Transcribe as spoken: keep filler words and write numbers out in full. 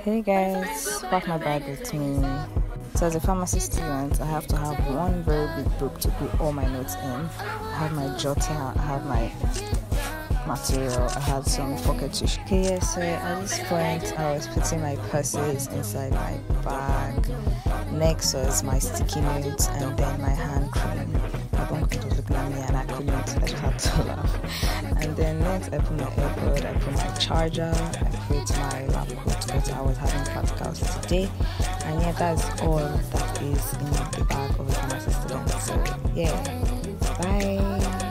Hey guys, pack my bag with me. So as a pharmacy student, I have to have one very big book to put all my notes in. I have my jotter, I have my material, I had some pocket tissue. Okay, yeah, so at this point, I was putting my purses inside my bag. Next was my sticky notes and then my hand cream. My uncle was looking at me and I couldn't, I just had to laugh. And then next, I put my AirPod, I put my charger, I put my lab coat because I was having practicals today. And yeah, that's all that is in the bag of a pharmacy student. So yeah, bye.